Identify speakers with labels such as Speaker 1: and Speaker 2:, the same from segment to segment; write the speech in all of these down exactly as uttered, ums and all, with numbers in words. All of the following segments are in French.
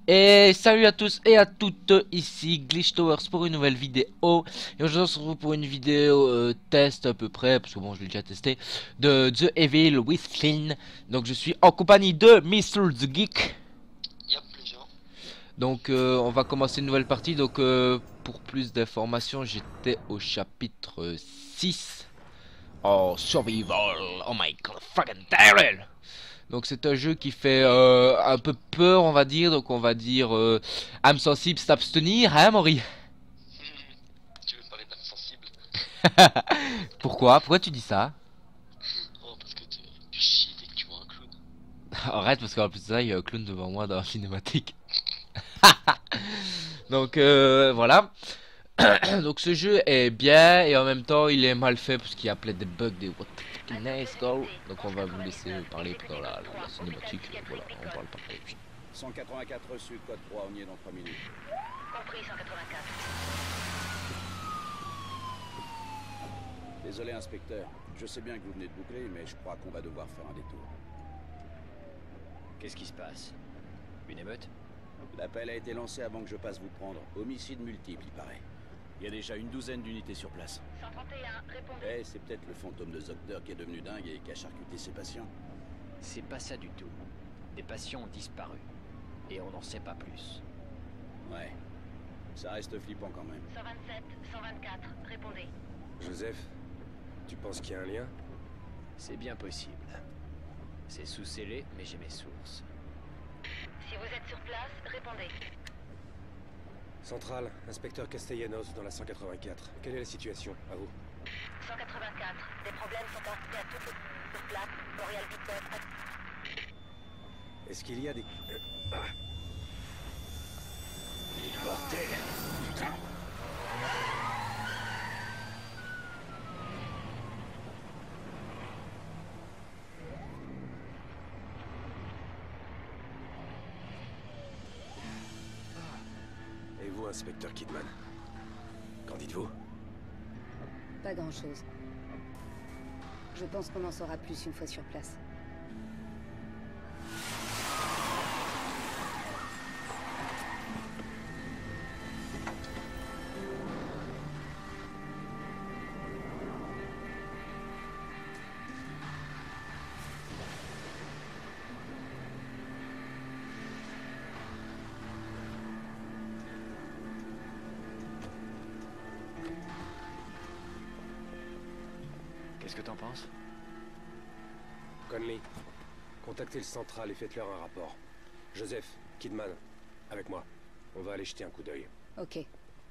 Speaker 1: Et salut à tous et à toutes, ici Glitch Towers pour une nouvelle vidéo. Et aujourd'hui on se retrouve pour une vidéo euh, test à peu près, parce que bon je l'ai déjà testé, de The Evil Within. Donc je suis en compagnie de Mister The Geek.
Speaker 2: Yep, les gens.
Speaker 1: Donc euh, on va commencer une nouvelle partie. Donc euh, pour plus d'informations, j'étais au chapitre six. Oh, Survival, oh my god, fucking terrible. Donc c'est un jeu qui fait euh, un peu peur, on va dire. Donc on va dire euh, âme sensible s'abstenir, hein Maury?
Speaker 2: Tu veux me parler d'âme sensible?
Speaker 1: Pourquoi? Pourquoi tu dis ça?
Speaker 2: Oh, parce que tu, tu chies dès que tu vois un clown.
Speaker 1: Arrête, parce qu'en plus de ça, il y a un clown devant moi dans la cinématique. Donc euh, voilà. Donc ce jeu est bien et en même temps il est mal fait parce qu'il y a plein de bugs, des what the fucking nice go. Donc on va vous laisser parler pendant la, la cinématique. Voilà, on parle pas trop.
Speaker 3: cent quatre-vingt-quatre reçu, code trois, on y est dans trois minutes.
Speaker 4: Compris, cent quatre-vingt-quatre.
Speaker 3: Désolé, inspecteur. Je sais bien que vous venez de boucler, mais je crois qu'on va devoir faire un détour.
Speaker 5: Qu'est-ce qui se passe? Une émeute?
Speaker 3: L'appel a été lancé avant que je passe vous prendre. Homicide multiple, il paraît. Il y a déjà une douzaine d'unités sur place.
Speaker 4: cent trente et un, répondez.
Speaker 3: Eh, c'est peut-être le fantôme de Zogder qui est devenu dingue et qui a charcuté ses patients.
Speaker 5: C'est pas ça du tout. Des patients ont disparu. Et on n'en sait pas plus.
Speaker 3: Ouais. Ça reste flippant quand même.
Speaker 4: cent vingt-sept, cent vingt-quatre, répondez.
Speaker 6: Joseph, tu penses qu'il y a un lien?
Speaker 5: C'est bien possible. C'est sous scellé, mais j'ai mes sources.
Speaker 4: Si vous êtes sur place, répondez.
Speaker 6: Centrale, inspecteur Castellanos dans la cent quatre-vingt-quatre. Quelle est la situation? À vous.
Speaker 4: cent quatre-vingt-quatre, des problèmes sont arrivés à toutes les sur place. Boreal Victor.
Speaker 6: Est-ce qu'il y a des... Euh, ah.
Speaker 3: Bordel! Putain!
Speaker 6: Et vous, inspecteur Kidman? Qu'en dites-vous?
Speaker 7: Pas grand-chose. Je pense qu'on en saura plus une fois sur place.
Speaker 5: Qu'est-ce que t'en penses?
Speaker 6: Conley, contactez le central et faites-leur un rapport. Joseph, Kidman, avec moi. On va aller jeter un coup d'œil.
Speaker 7: Ok.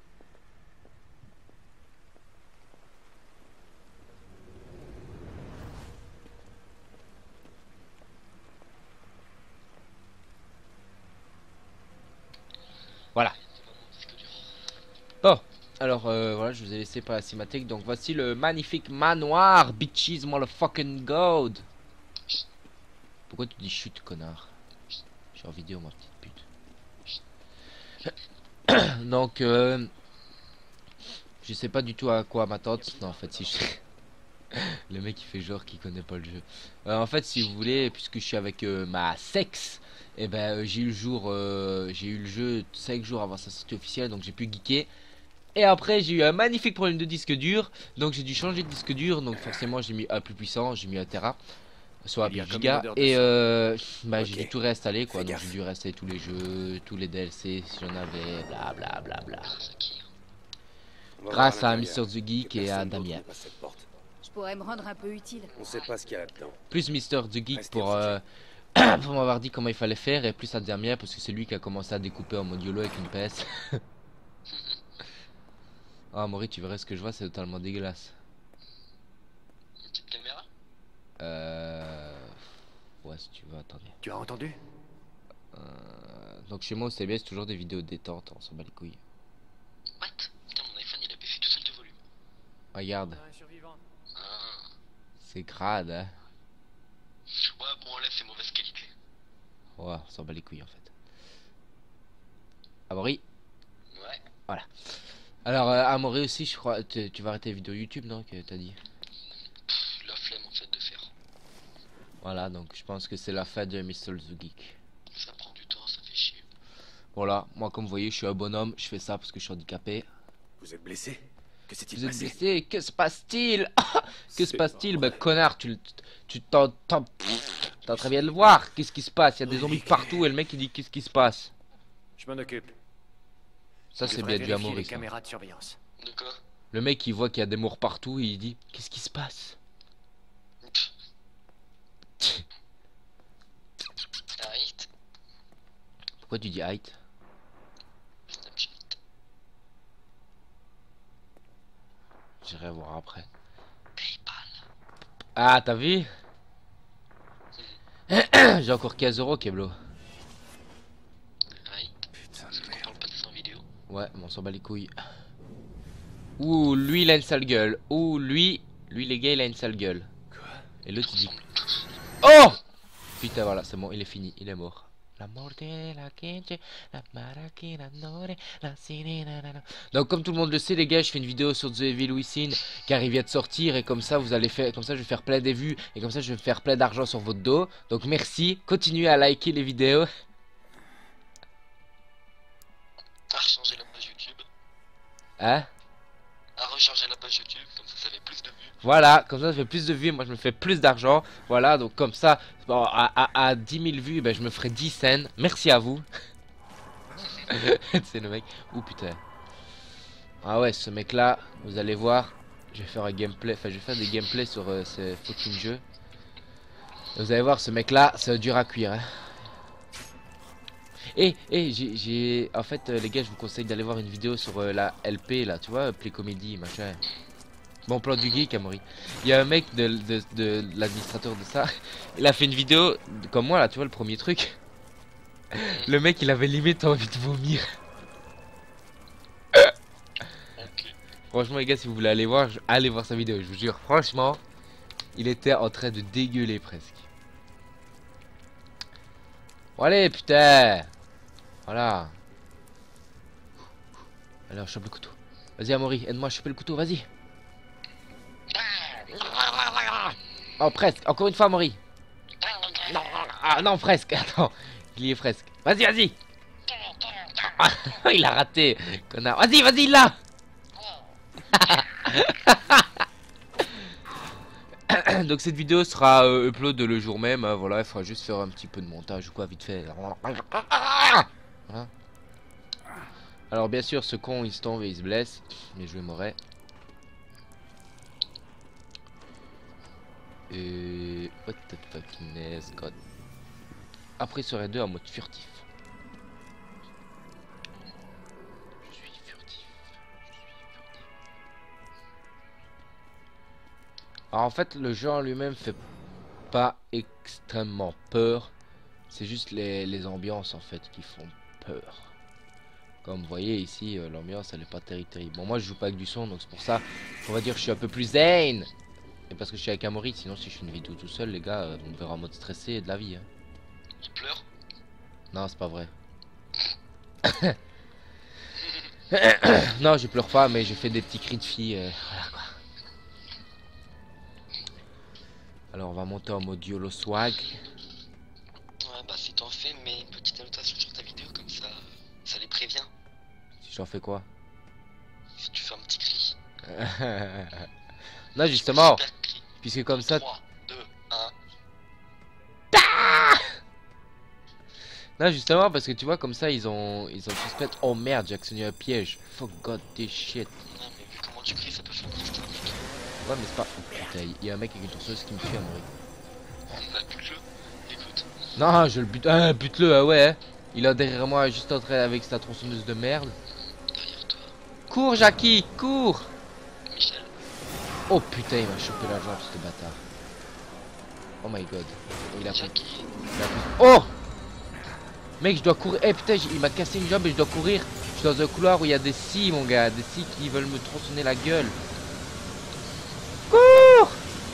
Speaker 1: Voilà. Bon, alors euh, voilà, je vous ai laissé par la cinématique. Donc voici le magnifique manoir, bitches motherfucking god. Pourquoi tu dis chute, connard? Je suis en vidéo, ma petite pute. Donc, euh, je sais pas du tout à quoi m'attendre. Non, en fait, si je... Le mec il fait genre qu'il connaît pas le jeu. Euh, en fait, si vous voulez, puisque je suis avec euh, ma sexe, et ben euh, j'ai eu le jour, euh, j'ai eu le jeu cinq jours avant sa sortie officielle, donc j'ai pu geeker. Et après j'ai eu un magnifique problème de disque dur, donc j'ai dû changer de disque dur, donc forcément j'ai mis un plus puissant, j'ai mis un Tera, soit
Speaker 6: Il y a
Speaker 1: huit
Speaker 6: comme une
Speaker 1: gigas,
Speaker 6: odeur de
Speaker 1: et
Speaker 6: sang.
Speaker 1: euh, bah j'ai
Speaker 6: Ok.
Speaker 1: dû tout réinstaller quoi,
Speaker 6: Fais
Speaker 1: donc
Speaker 6: gaffe.
Speaker 1: j'ai dû réinstaller tous les jeux, tous les D L C si j'en avais, bla bla bla bla.
Speaker 2: Grâce à qui?
Speaker 6: On va
Speaker 1: Grâce
Speaker 6: voir
Speaker 1: à
Speaker 6: l'intérieur.
Speaker 1: Mister The Geek
Speaker 6: Que
Speaker 1: et à
Speaker 6: personne d'autre
Speaker 1: Damien.
Speaker 6: ne passe cette porte.
Speaker 7: Je pourrais me rendre un peu utile.
Speaker 6: On sait pas ce qu'il y a là-dedans.
Speaker 1: Plus Mister The Geek
Speaker 6: Restez
Speaker 1: pour,
Speaker 6: au
Speaker 1: euh, pour m'avoir dit comment il fallait faire, et plus à Damien parce que c'est lui qui a commencé à découper en mode YOLO avec une P S. Ah Maury, tu verrais ce que je vois, c'est totalement dégueulasse.
Speaker 2: Une petite caméra?
Speaker 1: Euh... Ouais, si tu veux, attendez.
Speaker 5: Tu as entendu?
Speaker 1: Euh... Donc chez moi au C B S, toujours des vidéos détente, on s'en bat les couilles.
Speaker 2: What? Putain, mon iPhone il a baissé tout seul de volume.
Speaker 1: Regarde,
Speaker 2: Ah.
Speaker 1: c'est crade, hein.
Speaker 2: Ouais, bon, là c'est mauvaise qualité.
Speaker 1: Ouais, on s'en bat les couilles en fait. Ah Maury.
Speaker 2: Ouais.
Speaker 1: Voilà. Alors, euh, Amaury aussi, je crois, tu, tu vas arrêter les vidéos YouTube, non, que t'as dit?
Speaker 2: Pff, la flemme en fait de faire.
Speaker 1: Voilà, donc je pense que c'est la fin de Mister The Geek.
Speaker 2: Ça prend du temps, ça fait chier.
Speaker 1: Voilà, moi comme vous voyez, je suis un bonhomme, je fais ça parce que je suis handicapé.
Speaker 6: Vous êtes blessé? Que s'est-il
Speaker 1: Vous êtes
Speaker 6: passé?
Speaker 1: blessé, que se passe-t-il? Que se
Speaker 6: C'est
Speaker 1: passe-t-il?
Speaker 6: pas
Speaker 1: Bah
Speaker 6: vrai.
Speaker 1: connard, tu tu t'en t'en t'as très bien de le voir. Qu'est-ce qui se passe? Il y a des zombies partout et le mec il dit qu'est-ce qui se passe?
Speaker 5: Je m'en occupe.
Speaker 1: Ça
Speaker 5: Je
Speaker 1: c'est
Speaker 5: devrais
Speaker 1: bien dû à
Speaker 5: vérifier les
Speaker 1: Maurice. hein.
Speaker 5: caméras de surveillance.
Speaker 2: De quoi?
Speaker 1: Le mec il voit qu'il y a des morts partout et il dit qu'est-ce qui se passe?
Speaker 2: Arrête.
Speaker 1: Pourquoi tu dis height?
Speaker 2: Snapchat.
Speaker 1: J'irai voir après.
Speaker 2: Paypal.
Speaker 1: Ah t'as vu? J'ai encore quinze euros Keblo.
Speaker 2: Aïe.
Speaker 6: Putain
Speaker 2: On
Speaker 6: de merde.
Speaker 2: parle pas de cent vidéos.
Speaker 1: Ouais, mais on s'en bat les couilles. Ouh, lui il a une sale gueule. Ouh, lui, lui les gars il a une sale gueule.
Speaker 6: Quoi?
Speaker 1: Et l'autre il dit
Speaker 2: Ressemble tous.
Speaker 1: oh putain voilà, c'est bon, il est fini, il est mort. La morte la quince, la marachina nore, la sirena nana. Donc comme tout le monde le sait les gars, je fais une vidéo sur The Evil Within car il vient de sortir et comme ça vous allez faire comme ça je vais faire plein de vues et comme ça je vais faire plein d'argent sur votre dos. Donc merci, continuez à liker les vidéos.
Speaker 2: À recharger la page YouTube.
Speaker 1: Hein?
Speaker 2: À recharger la page YouTube, comme ça ça fait plus de vues.
Speaker 1: Voilà, comme ça je fais plus de vues, moi je me fais plus d'argent. Voilà, donc comme ça, bon, à, à, à dix mille vues, ben, je me ferai dix cents. Merci à vous. C'est le mec. Ouh putain. Ah ouais, ce mec là, vous allez voir, je vais faire un gameplay, enfin je vais faire des gameplays sur euh, ce fucking jeu. Vous allez voir, ce mec là, c'est dur à cuire. Hein. Et, et j'ai, en fait, euh, les gars, je vous conseille d'aller voir une vidéo sur euh, la L P là, tu vois, Play Comedy, machin. Bon plan du geek, Amaury. Il y a un mec de, de, de l'administrateur de ça. Il a fait une vidéo comme moi là, tu vois le premier truc. Le mec il avait limite envie de vomir.
Speaker 2: Ok.
Speaker 1: Franchement les gars, si vous voulez aller voir, je- allez voir sa vidéo. Je vous jure, franchement, il était en train de dégueuler presque. Bon allez putain. Voilà. Allez on chope le couteau. Vas-y Amaury, aide-moi à choper le couteau, vas-y. Oh presque, encore une fois Amaury. Non, ah non presque, attends, il y est presque. Vas-y, vas-y. Ah, il a raté, connard. Vas-y, vas-y là. Donc cette vidéo sera euh, upload le jour même, hein, voilà, il faudra juste faire un petit peu de montage ou quoi vite fait. Hein. Alors bien sûr ce con il se tombe et il se blesse, mais je mourrai. Et... what the fuckiness god. Après il serait deux en mode furtif. Je suis furtif. Je suis furtif. Alors en fait le jeu en lui-même fait pas extrêmement peur. C'est juste les, les ambiances en fait qui font peur. Comme vous voyez ici euh, l'ambiance elle est pas terrible terrible. Bon moi je joue pas avec du son donc c'est pour ça on va dire que je suis un peu plus zen. Et parce que je suis avec Amaury, sinon si je fais une vidéo tout seul les gars, euh, vous me verrez en mode stressé de la vie. Hein.
Speaker 2: Il pleure.
Speaker 1: Non c'est pas vrai. Non je pleure pas mais je fais des petits cris de fille. Euh, voilà quoi. Alors on va monter en mode YOLO swag.
Speaker 2: Ouais bah si t'en fais, mets une petite annotation sur ta vidéo comme ça, ça les prévient.
Speaker 1: Si j'en fais quoi?
Speaker 2: Si tu fais un petit cri.
Speaker 1: Non justement,
Speaker 2: Super cri.
Speaker 1: puisque comme ça...
Speaker 2: trois, deux, un.
Speaker 1: Non justement parce que tu vois comme ça ils ont ils ont suspect. Oh merde j'ai actionné un piège. Fuck god this shit.
Speaker 2: Non mais vu comment tu cries, ça peut faire plus tard.
Speaker 1: Ouais mais c'est pas... Oh, putain il y a un mec avec une torseuse qui me suit Amaury.
Speaker 2: Bah bute-le. Écoute.
Speaker 1: Non je le bute... Ah bute-le ah ouais hein. Il est derrière moi juste en train avec sa tronçonneuse de merde.
Speaker 2: Derrière toi.
Speaker 1: Cours Jackie, cours.
Speaker 2: Michel.
Speaker 1: Oh putain il m'a chopé la jambe ce bâtard. Oh my god. Oh, il a pris...
Speaker 2: Jackie.
Speaker 1: il a pris... Oh mec je dois courir. Eh putain il m'a cassé une jambe et je dois courir. Je suis dans un couloir où il y a des scies mon gars. Des scies qui veulent me tronçonner la gueule. Cours. Oh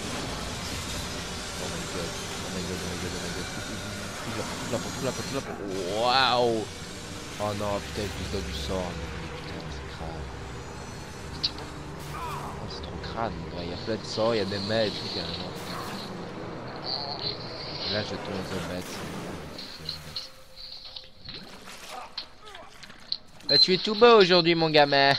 Speaker 1: my god. Oh my god, oh my god, oh my god. Tout la porte, tout la porte, tout la porte. Waouh. Oh non putain je dois du sang. Putain c'est crade. Oh, c'est trop crade mon gars. Il y a plein de sang, il y a des mains et tout carrément. Et là je tombe dans un bête. Bah, tu es tout beau aujourd'hui, mon gamin.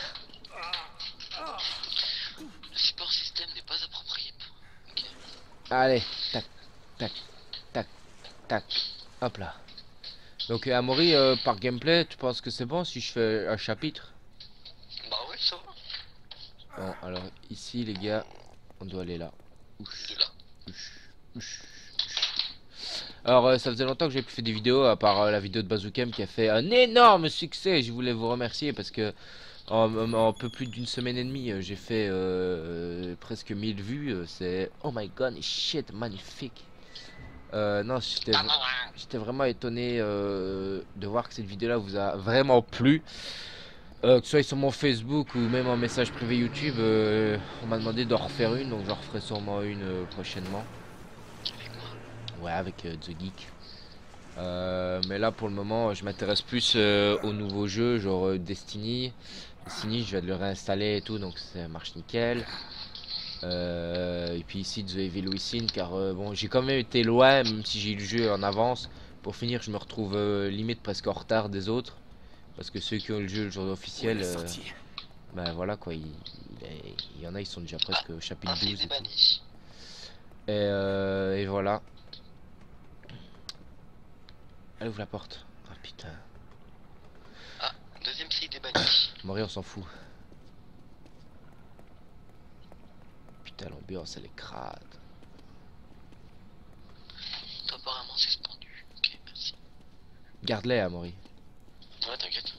Speaker 2: Le support système n'est pas approprié. Ok.
Speaker 1: Allez, tac, tac, tac, tac. Hop là. Donc, euh, Amaury, euh, par gameplay, tu penses que c'est bon si je fais un chapitre?
Speaker 2: Bah ouais, ça va.
Speaker 1: Bon, alors, ici, les gars, on doit aller là. Ouch,
Speaker 2: De là.
Speaker 1: ouch, ouch, ouch. Alors, euh, ça faisait longtemps que j'ai plus fait des vidéos, à part euh, la vidéo de Bazookem qui a fait un énorme succès. Je voulais vous remercier parce que en, en- en peu plus d'une semaine et demie, euh, j'ai fait euh, euh, presque mille vues. euh, C'est oh my god, shit, magnifique. Euh, non, j'étais j'étais vraiment étonné euh, de voir que cette vidéo-là vous a vraiment plu. Euh, que ce soit sur mon Facebook ou même en message privé YouTube, euh, on m'a demandé d'en refaire une, donc j'en referai sûrement une euh, prochainement.
Speaker 2: Avec moi.
Speaker 1: Ouais, avec euh, The Geek. Euh, mais là, pour le moment, je m'intéresse plus euh, aux nouveaux jeux, genre euh, Destiny. Destiny, je vais le réinstaller et tout, donc ça marche nickel. Euh, et puis ici, The Evil Within, car euh, bon, j'ai quand même été loin, même si j'ai eu le jeu en avance. Pour finir, je me retrouve euh, limite presque en retard des autres. Parce que ceux qui ont le jeu le jour officiel, euh, ben voilà quoi, il, il, est- il y en a, ils sont déjà presque au chapitre
Speaker 2: Un C I
Speaker 1: douze.
Speaker 2: D
Speaker 1: Et, tout.
Speaker 2: banni.
Speaker 1: Et, euh, et voilà. Elle ouvre la porte. Ah putain.
Speaker 2: Ah, deuxième C I D banni.
Speaker 1: Mourir, on s'en fout. Putain, l'ambiance, elle est crade.
Speaker 2: Apparemment c'est suspendu. Ok, merci.
Speaker 1: Garde-les, Amaury.
Speaker 2: Ouais, t'inquiète.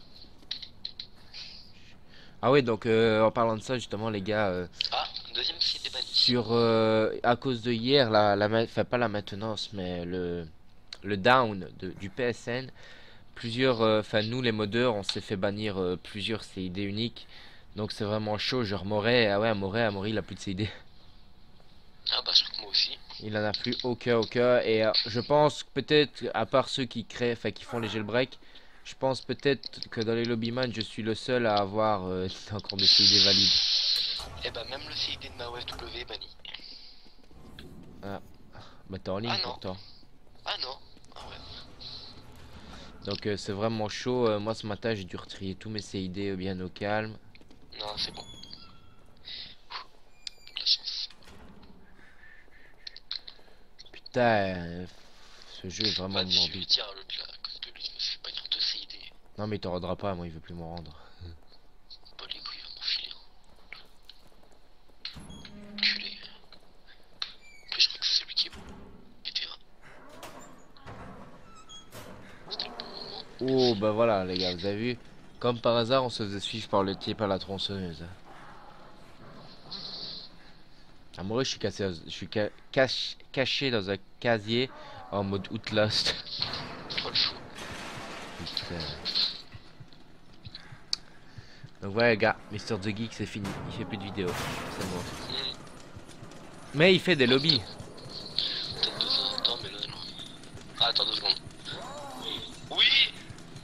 Speaker 1: Ah oui, donc euh, en parlant de ça, justement, les gars, euh,
Speaker 2: Ah, deuxième C I D banni.
Speaker 1: sur euh, à cause de hier, la, la, ma- enfin pas la maintenance, mais le le down de- du P S N, plusieurs, euh, enfin nous les modeurs, on s'est fait bannir euh, plusieurs C I D uniques, donc c'est vraiment chaud. Genre Moret, ah ouais, Moret, Amaury, il a plus de C I D.
Speaker 2: Ah bah je crois que moi aussi.
Speaker 1: Il en a plus aucun, aucun. Et euh, je pense peut-être, à part ceux qui créent, enfin qui font les jailbreaks, je pense peut-être que dans les lobbyman, je suis le seul à avoir euh, encore des C I D valides.
Speaker 2: Eh bah même le C I D de ma W W est banni.
Speaker 1: Bah t'es en ligne
Speaker 2: Ah non.
Speaker 1: pourtant.
Speaker 2: Ah non. Ah ouais.
Speaker 1: Donc euh, c'est vraiment chaud. Euh, moi ce matin j'ai dû retrier tous mes C I D euh, bien au calme.
Speaker 2: Non, c'est bon. La chance.
Speaker 1: Putain, euh, ce jeu est vraiment
Speaker 2: Vas-y, je vais
Speaker 1: morbide.
Speaker 2: lui dire à l'autre là, parce que lui il me fait bannir deux C I D.
Speaker 1: Non mais il t'en rendra pas, moi il veut plus m'en rendre.
Speaker 2: Pas les couilles, il va m'enfiler. Culé. En plus, je crois que c'est celui qui est bon. Vétéran. C'était le bon moment.
Speaker 1: Oh bah voilà les gars, vous avez vu. Comme par hasard on se faisait suivre par le type à la tronçonneuse. Amoureux, je suis cassé, je suis ca cache- caché dans un casier en mode Outlast.
Speaker 2: Pas le choix.
Speaker 1: Putain. Donc voilà les gars, Mister The Geek c'est fini, il fait plus de vidéos, c'est bon.
Speaker 2: Mmh.
Speaker 1: Mais il fait des lobbies.
Speaker 2: Peut-être de temps en temps, mais là non. Ah, attends deux secondes. Oui.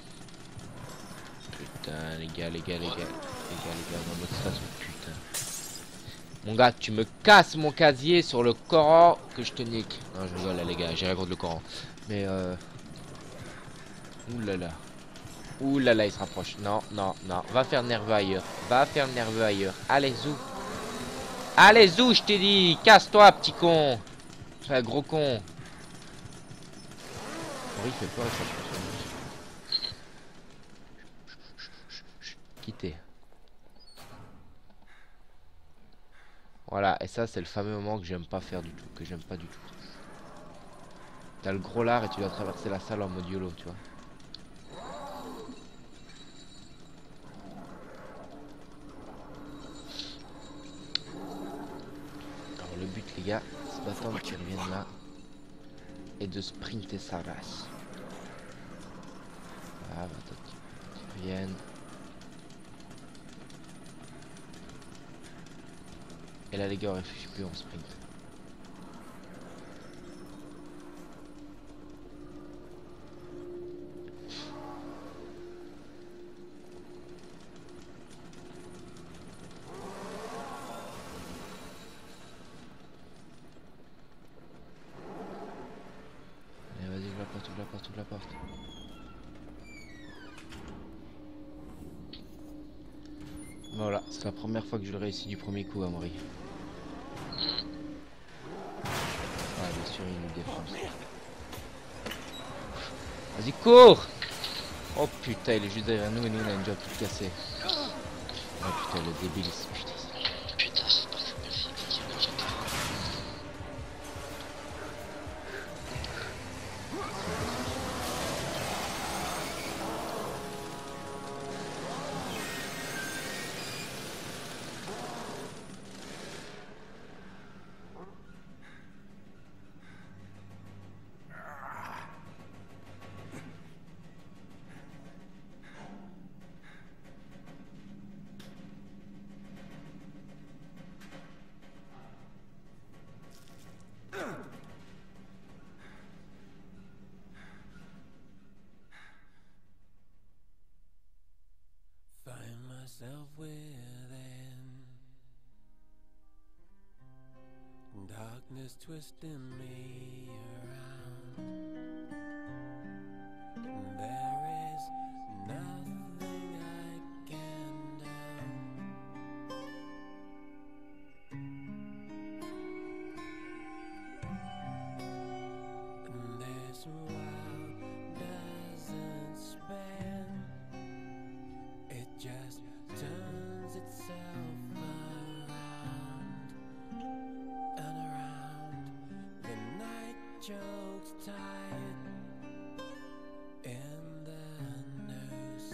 Speaker 1: Putain les gars, les gars, les gars, les gars, les gars, dans notre station, putain. Mon gars, tu me casses mon casier sur le Coran que je te nique. Non je rigole là les gars, j'ai rien contre le Coran. Mais euh... Ouh là là. Ouh là là, il se rapproche. Non, non, non. Va faire nerveux ailleurs. Va faire nerveux ailleurs. Allez, zou. Allez, zou, je t'ai dit. Casse-toi, petit con. C'est un gros con. Oui, il fait quoi ça? Quitter. Voilà, et ça, c'est le fameux moment que j'aime pas faire du tout. Que j'aime pas du tout. T'as le gros lard et tu dois traverser la salle en mode YOLO, tu vois. Le but les gars, c'est d'attendre qu'ils reviennent là et de sprinter sa race. Ah bah attends qu'ils reviennent. Et là les gars on réfléchit plus, on sprint. Ouvre la porte, ouvre la porte, ouvre la porte. Voilà, c'est la première fois que je le réussis du premier coup, Amaury.
Speaker 2: Hmm.
Speaker 1: Ah, bien sûr, il nous défonce. Vas-y, cours! Oh putain, il est juste derrière nous et nous on a une job toute cassée. Oh putain, le débilisme, putain.
Speaker 2: Putain, j'espère que c'est pas le film qui me jette.
Speaker 8: Find myself within darkness twisting me around. There is nothing I can do. And this world doesn't spin. It just turns itself around and around. The night chokes tight in the noose.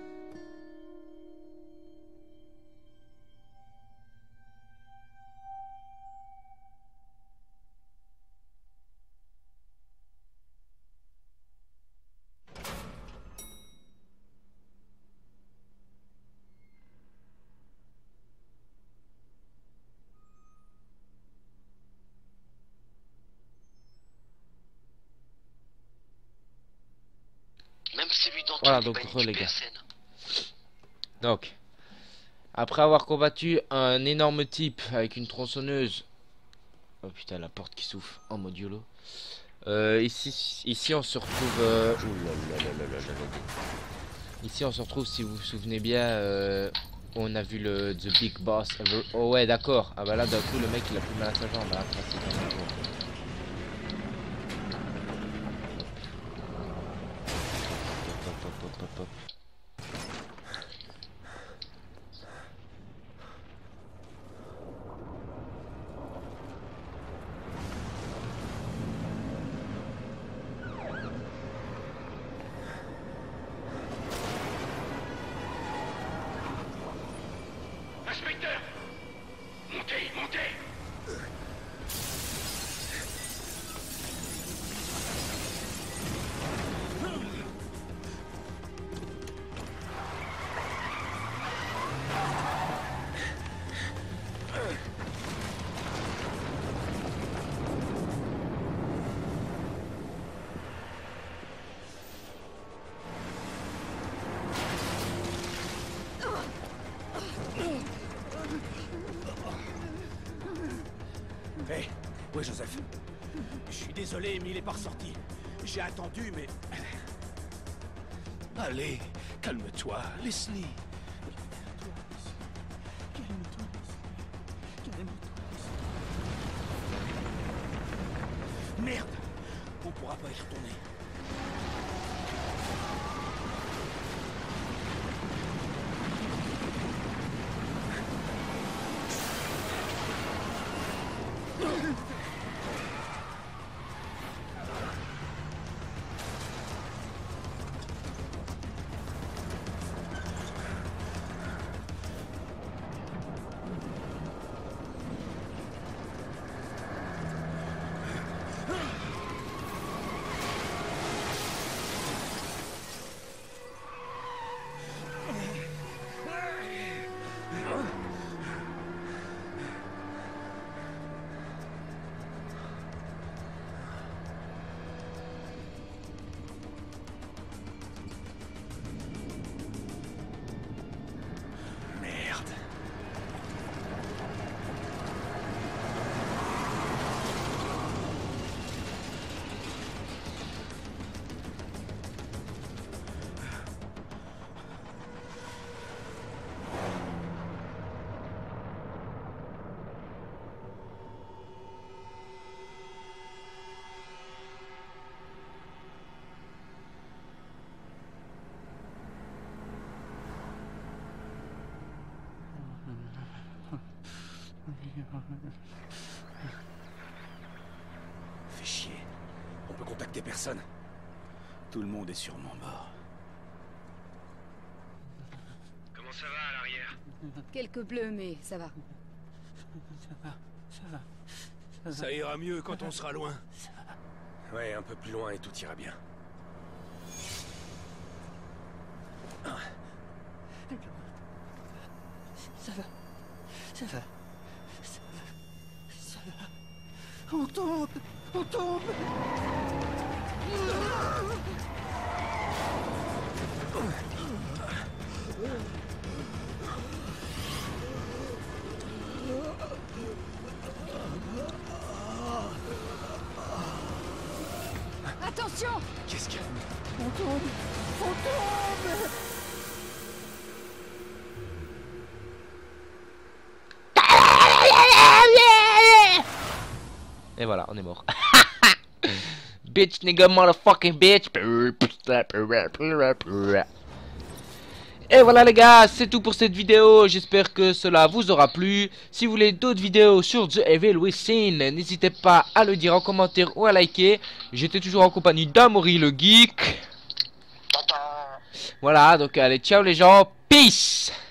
Speaker 2: Même celui d'Antoine,
Speaker 1: Voilà,
Speaker 2: il
Speaker 1: donc
Speaker 2: bat une
Speaker 1: re, les
Speaker 2: P
Speaker 1: gars.
Speaker 2: S N.
Speaker 1: Donc, après avoir combattu un énorme type avec une tronçonneuse. Oh putain, la porte qui souffle en mode YOLO. Euh, ici, ici on se retrouve. Euh... ouh là là là là là là là. Ici on se retrouve, si vous vous souvenez bien, euh, on a vu le The Big Boss. Oh ouais, d'accord. Ah bah là d'un coup le mec il a plus mal à sa jambe. Hein. Ça, c'est vraiment bon. Hop, hop, hop, hop, hop.
Speaker 3: Inspecteur! Montez, montez! Hé, où est Joseph? Je suis désolé, mais il est pas ressorti. J'ai attendu, mais... Allez, calme-toi, Leslie. Calme-toi, Leslie. Calme-toi, Leslie. Merde! On pourra pas y retourner.
Speaker 6: Fais chier. On peut contacter personne.
Speaker 3: Tout le monde est sûrement mort.
Speaker 6: Comment ça va à l'arrière?
Speaker 7: Quelques bleus, mais ça va.
Speaker 6: Ça ira mieux quand on sera loin. Ouais, un peu plus loin et tout ira bien.
Speaker 8: Ça va. Ça va. Ça va. Ça va. On tombe. On tombe.
Speaker 7: Attention!
Speaker 6: Qu'est-ce qu'il y a?
Speaker 8: On tombe. On tombe.
Speaker 1: Et voilà, on est mort. Bitch, nigga, motherfucking bitch. Et voilà les gars, c'est tout pour cette vidéo. J'espère que cela vous aura plu. Si vous voulez d'autres vidéos sur The Evil Within, n'hésitez pas à le dire en commentaire ou à liker. J'étais toujours en compagnie d'Amaury le Geek. Voilà, donc allez, ciao les gens. Peace.